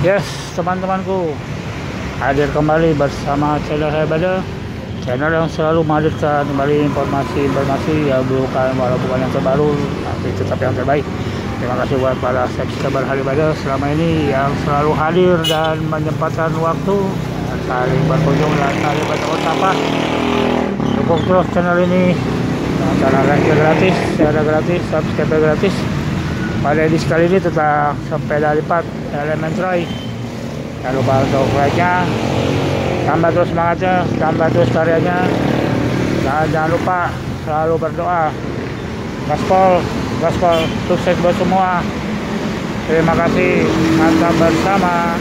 Yes, teman-temanku, hadir kembali bersama channel Herbada, channel yang selalu menghadirkan kembali informasi yang bukan walau bukan yang terbaru, tapi tetap yang terbaik. Terima kasih buat para subscriber Herbada selama ini yang selalu hadir dan menyempatkan waktu, saling berkunjung dan saling bertapa. Dukung terus channel ini dengan cara like gratis, share gratis, subscribe gratis. Pada edisi kali ini tentang sepeda lipat elemen Troy. Jangan lupa untuk like-nya, tambah terus semangatnya, tambah terus karyanya, dan jangan lupa selalu berdoa. Gaspol, sukses buat semua. Terima kasih, mantap bersama.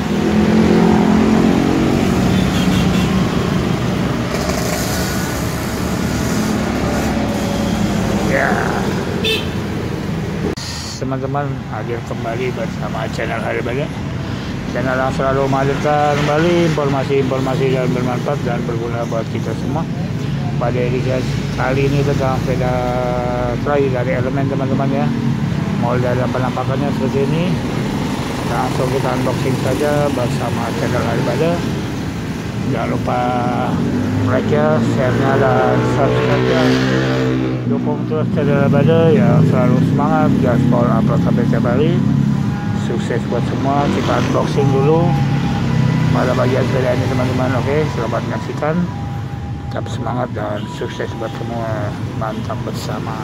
Teman-teman, hadir kembali bersama channel Herbada, channel yang selalu menghadirkan kembali informasi yang bermanfaat dan berguna buat kita semua. Pada edisi kali ini tentang sepeda Troy dari Elemen, teman-teman ya. Mulai dari penampakannya seperti ini, langsung kita unboxing saja bersama channel Herbada. Jangan lupa like ya, share-nya dan subscribe-nya. Dukung terus channel Herbada yang selalu semangat, gaspol upload sampai tiap hari. Sukses buat semua. Kita unboxing dulu pada bagian sepeda ini, teman-teman. Oke, selamat menyaksikan, tetap semangat dan sukses buat semua. Mantap bersama,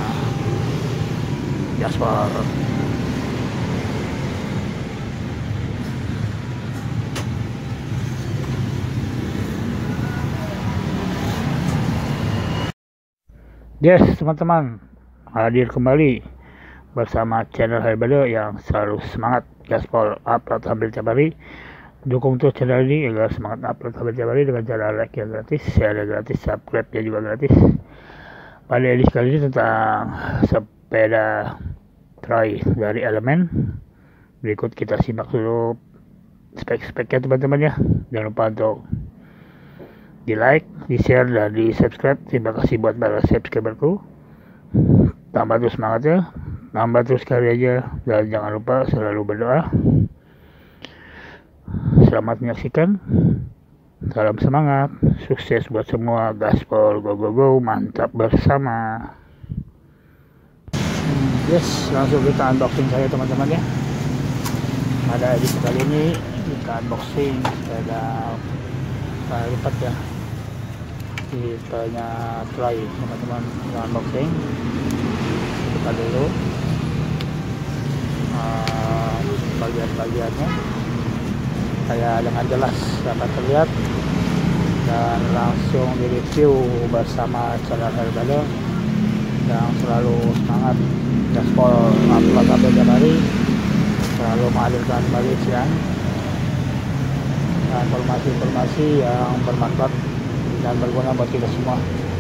gaspol. Yes, teman-teman, hadir kembali bersama channel Herbada yang selalu semangat, gaspol upload hampir tiap hari. Dukung terus channel ini agar semangat upload hampir tiap hari dengan cara like yang gratis, share yang gratis, subscribe yang juga gratis. Pada edisi kali ini tentang sepeda Troy dari Elemen. Berikut kita simak dulu spek-speknya, teman-teman ya. Jangan lupa untuk di like, di share, dan di subscribe. Terima kasih buat para subscriberku. Tambah terus semangatnya, tambah terus karyanya, dan jangan lupa selalu berdoa. Selamat menyaksikan, salam semangat, sukses buat semua, gaspol, go go go, mantap bersama. Yes, langsung kita unboxing saja, teman-teman ya. Pada edisi kali ini kita unboxing sepeda lipat ya, tipenya Troy, teman-teman. Kita unboxing, kita dulu bagian-bagiannya kayak dengan jelas dapat terlihat, dan langsung direview bersama channel Herbada yang selalu semangat, gaspol upload update tiap hari, selalu menghadirkan kembali siang informasi yang bermanfaat dan berguna buat kita semua.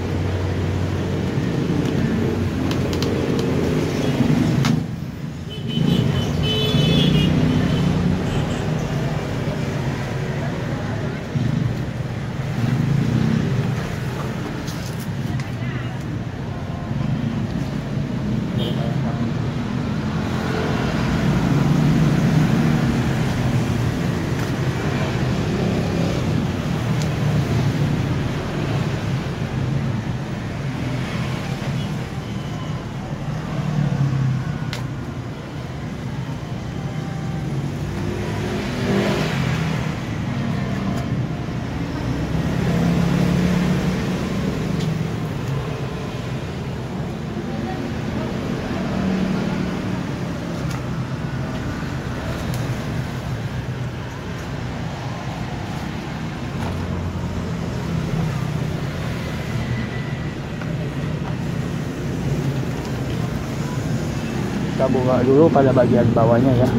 Kita buka dulu pada bagian bawahnya ya.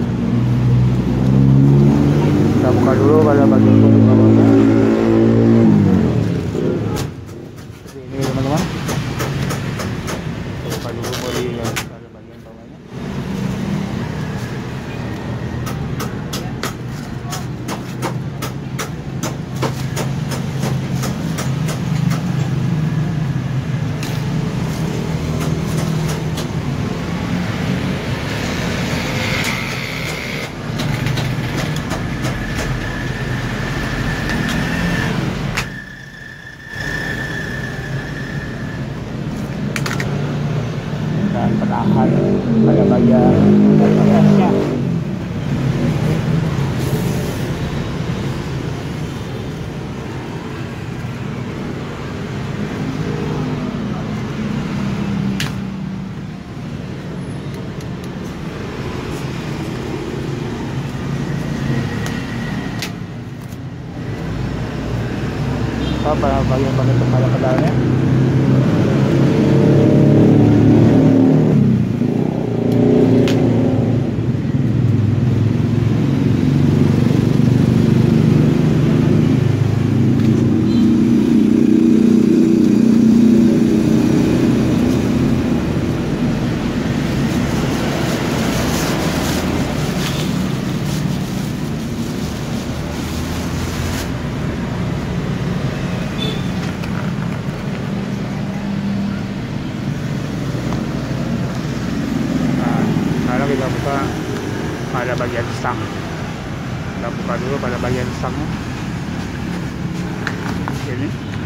Kita buka dulu pada bagian bawahnya. Ini, teman-teman. Kita buka dulu bodi yang pada bagian bawahnya. dibuka bagian penutup pada pedalnya. Kita buka pada bagian stang. Kita buka dulu pada bagian stangnya. Ini.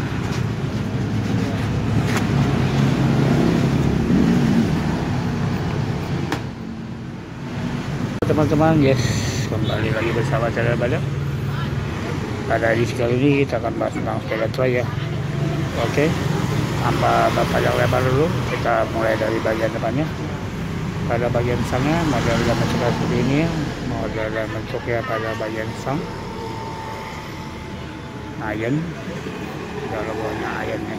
Teman-teman, yes, kembali lagi bersama channel Badar. Pada edisi kali ini kita akan bahas tentang sepeda trail ya. Oke, tanpa panjang lebar dulu, kita mulai dari bagian depannya. Pada bagian stangnya modelnya bentuknya seperti ini ya, modelnya bentuknya pada bagian stang iron, ada logonya iron ya,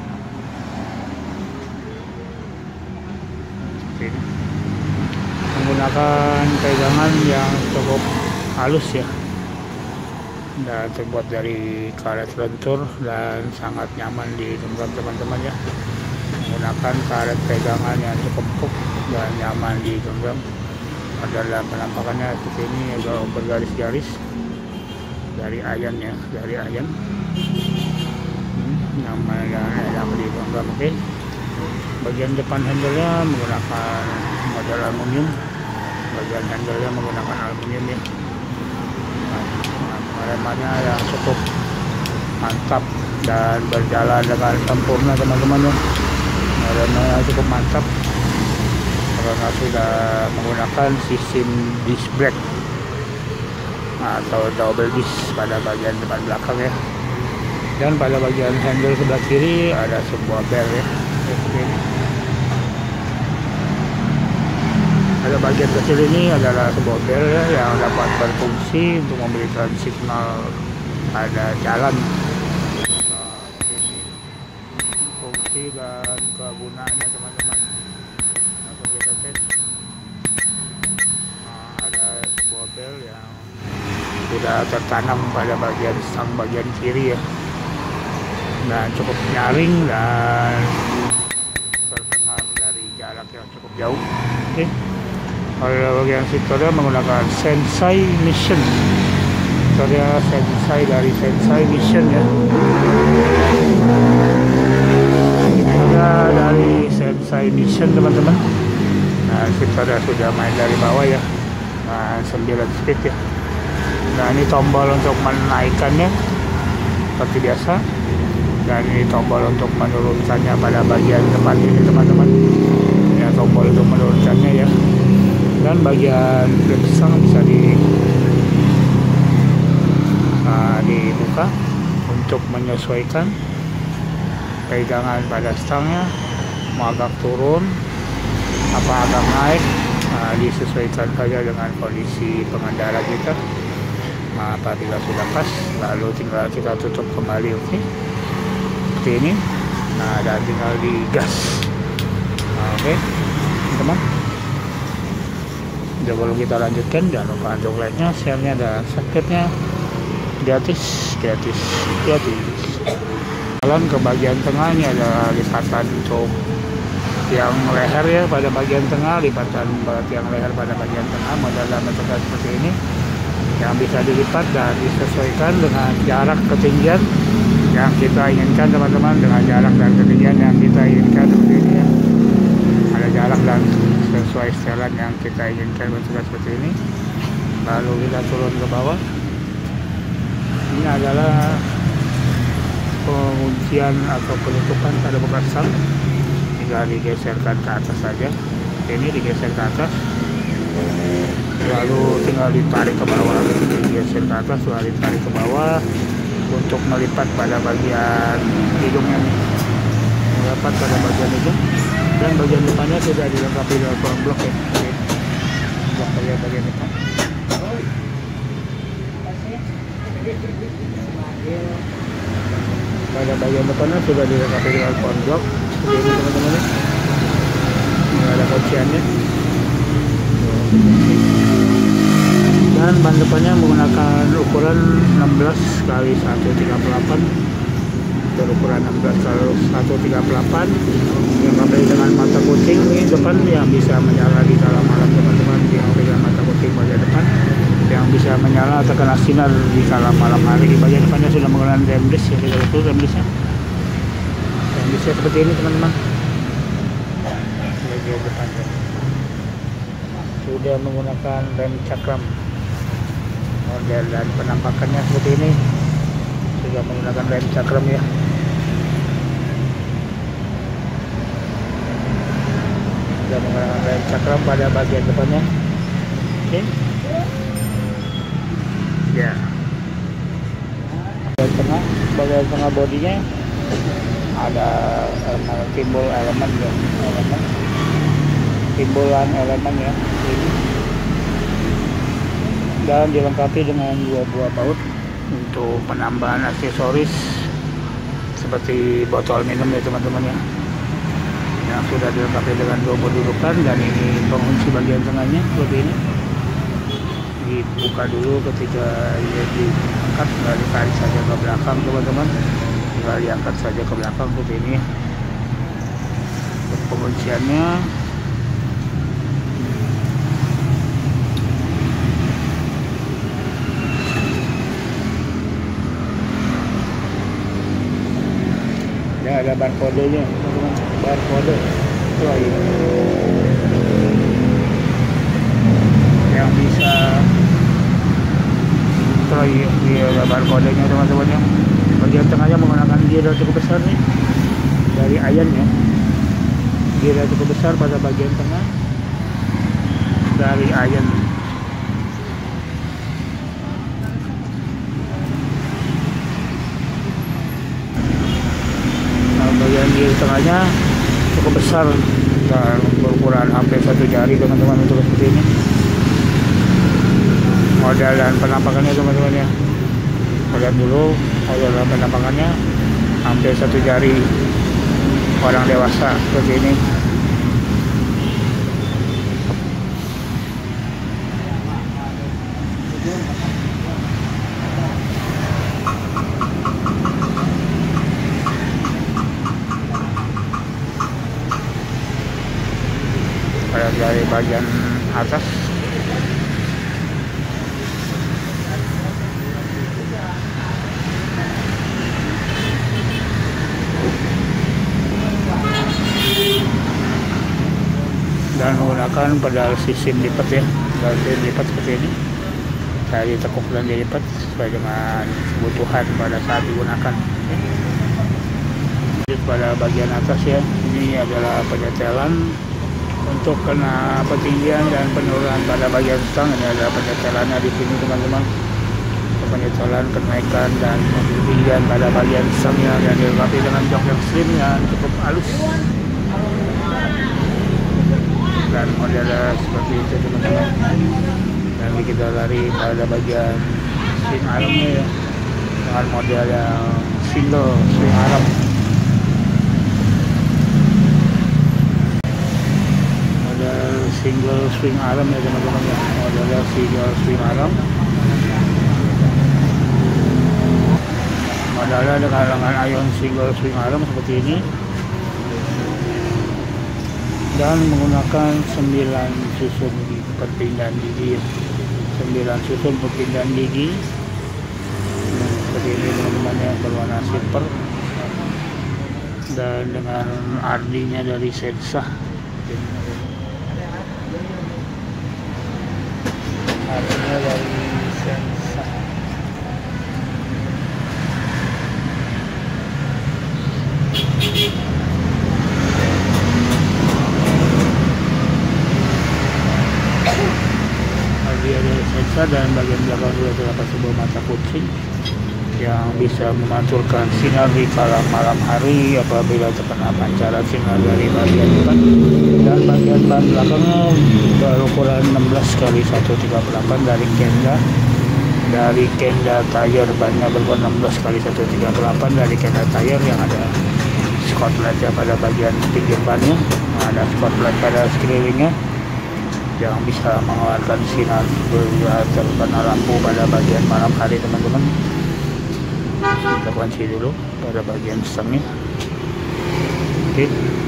seperti ini. Menggunakan pegangan yang cukup halus ya, dan terbuat dari karet lentur dan sangat nyaman di genggam teman-teman ya. Menggunakan karet pegangan yang cukup empuk dan nyaman di genggam. Adalah penampakannya seperti ini, agak bergaris-garis dari iron ya, dari iron. Nyaman dan enak di genggam. Oke. Bagian depan handle-nya menggunakan model aluminium. Bagian handle-nya menggunakan aluminium ya. Remanya yang cukup mantap dan berjalan dengan sempurna teman-teman ya. Remnya cukup mantap karena sudah menggunakan sistem disc brake atau double disc pada bagian depan belakang ya. Dan pada bagian handle sebelah kiri ada sebuah bel ya, seperti ini. Pada bagian kecil ini adalah sebuah bel ya, yang dapat berfungsi untuk memberikan signal pada jalan. Fungsi dan kegunaannya teman-teman, atau kita tes. Ada sebuah bel yang sudah tertanam pada bagian stang bagian kiri ya, dan cukup nyaring dan terdengar dari jarak yang cukup jauh. Oke. Pada bagian setirnya menggunakan Sensai Mission. Setirnya Sensai dari Sensai Mission ya. Dari Sensai Mission teman-teman. Nah, kita sudah main dari bawah ya. Nah, 9 speed ya. Nah, ini tombol untuk menaikkannya seperti biasa. Dan ini tombol untuk menurunkannya pada bagian depan ini teman-teman. Ya, tombol untuk menurunkannya ya. Dan bagian grip stang bisa dibuka untuk menyesuaikan pegangan pada stangnya, mau agak turun apa agak naik. Nah, disesuaikan saja dengan kondisi pengendara kita. Nah, apabila sudah pas, lalu tinggal kita tutup kembali. Oke, seperti ini. Nah, dan tinggal digas. Nah, oke teman, sebelum kita lanjutkan, jangan lupa untuk like-nya, share-nya, dan subscribe-nya. Gratis. Jalan ke bagian tengah ini ada lipatan untuk tiang leher ya, pada bagian tengah, lipatan tiang leher pada bagian tengah, modelnya bentuknya seperti ini, yang bisa dilipat dan disesuaikan dengan jarak ketinggian yang kita inginkan teman-teman, dengan jarak dan ketinggian yang kita inginkan seperti ini ya. Ada jarak dan sesuai setelan yang kita inginkan bentuknya seperti ini. Lalu kita turun ke bawah. Ini adalah penguncian atau penutupan pada bekas stang. Tinggal digeserkan ke atas saja. Ini digeser ke atas, lalu tinggal ditarik ke bawah. Digeser ke atas lalu ditarik ke bawah untuk melipat pada bagian hidungnya nih. Melipat pada bagian hidung, dan bagian depannya sudah dilengkapi dengan blok ya. Blok bagian depan. bagian depannya sudah dilengkapi dengan ponjok seperti ini teman-teman ya. Ini ada kunciannya. Dan ban depannya menggunakan ukuran 16 kali 138, berukuran 16 kali 138, yang dilengkapi dengan mata kucing ini depan yang bisa menyala di dalam malam teman-teman, dilengkapi dengan mata kucing bagian depan yang bisa menyala terkena sinar di kala malam hari. Bagian depannya sudah menggunakan rem disc ya, itu rem discnya seperti ini teman-teman. Bagian depannya sudah menggunakan rem cakram, model dan penampakannya seperti ini, sudah menggunakan rem cakram ya. Sudah menggunakan rem cakram pada bagian depannya. Oke. Ya, bagian tengah bodinya ada timbul elemen ya, timbulan elemen ya ini, dan dilengkapi dengan 2 buah baut untuk penambahan aksesoris seperti botol minum ya teman-teman ya, yang sudah dilengkapi dengan 2 buah dudukan. Dan ini pengunci bagian tengahnya seperti ini, dibuka dulu ketika ia diangkat, tinggal ditarik saja ke belakang teman-teman, tinggal diangkat saja ke belakang seperti ini. Untuk pengunciannya ya, ada barcode-nya teman-teman, barcode yang bisa dia ada barcode-nya teman-teman ya. Bagian tengahnya menggunakan gear yang cukup besar nih dari Ayan ya, gear yang cukup besar pada bagian tengah dari Ayan. Nah, bagian gear tengahnya cukup besar dan berukuran hampir 1 jari teman-teman untuk seperti ini. Model dan penampakannya teman-teman ya, lihat dulu model dan penampakannya hampir 1 jari orang dewasa seperti ini. Dari bagian atas dan menggunakan pedal sistem lipat ya, pedal sistem lipat seperti ini, saya ditekuk dan dilipat sesuai dengan kebutuhan pada saat digunakan. Pada bagian atas ya, ini adalah penyetelan untuk kena ketinggian dan penurunan pada bagian stang. Ini ada penyetelannya di sini teman-teman, penyetelan kenaikan dan ketinggian pada bagian stangnya, dan dilengkapi dengan jok yang slim yang cukup halus dan modelnya seperti itu teman-teman. Dan kita lari pada bagian swing armnya ya, dengan model yang single swing arm. Single swing arm ya teman-teman ya, modelnya single swing arm, modelnya dengan ion single swing arm seperti ini, dan menggunakan 9 susun perpindahan gigi, 9 susun perpindahan gigi seperti ini teman-teman ya, berwarna silver dan dengan RD nya dari Sensa. Artinya dari Sensa. Dia dari Sensa, dan bagian belakang sudah terdapat sebuah mata kucing yang bisa memantulkan sinar di kala malam hari apabila terkena pancaran sinar dari bagian depan. Dan bagian ban belakangnya berukuran 16 kali 138 dari Kenda, dari Kenda Tire, bannya berukuran 16 kali 138 dari Kenda Tire yang ada spotlightnya pada bagian pinggir bannya, ada spotlight pada sekelilingnya yang bisa mengeluarkan sinar terkena lampu pada bagian malam hari teman-teman. Kita kunci dulu pada bagian stangnya. Oke.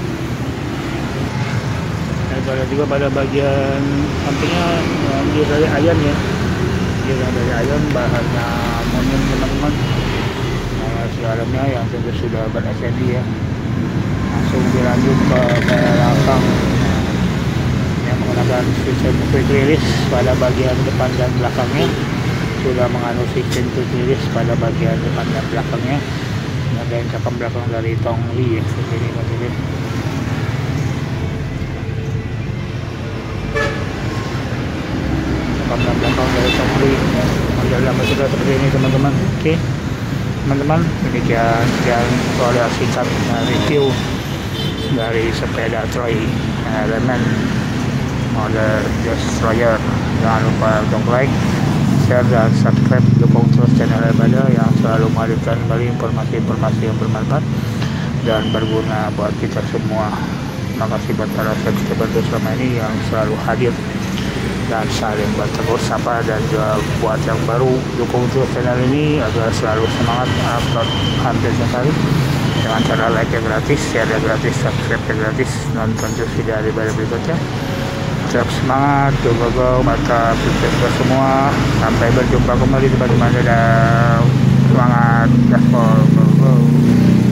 Ada juga pada bagian sampingnya dia dari iron ya, dia dari iron, bahannya aluminium teman-teman. Nah, si dalamnya yang tentu sudah ber-SND ya. Langsung dilanjut ke belakang yang menggunakan sistem quick release pada bagian depan dan belakangnya, sudah mengandung sistem quick release pada bagian depan dan belakangnya. Ada yang cakap belakang dari Tongli ya, seperti ini teman-teman. Cakap belakang dari Tongli ya, model sudah seperti ini teman-teman. Oke teman-teman, demikian sekian tutorial singkat review dari sepeda Troy Element model Destroyer. Jangan lupa untuk like, share, dan subscribe, dukung terus channel Bada yang selalu menghadirkan kembali informasi-informasi yang bermanfaat dan berguna buat kita semua. Terima kasih buat para subscriber selama ini yang selalu hadir dan saling bertegur sapa, dan juga buat yang baru dukung terus channel ini agar selalu semangat upload hampir setiap hari dengan cara like yang gratis, share yang gratis, subscribe yang gratis, nonton terus video dari berikutnya. Tetap semangat, go mata kita semua, sampai berjumpa kembali teman-teman. Semangat, gaspol, go.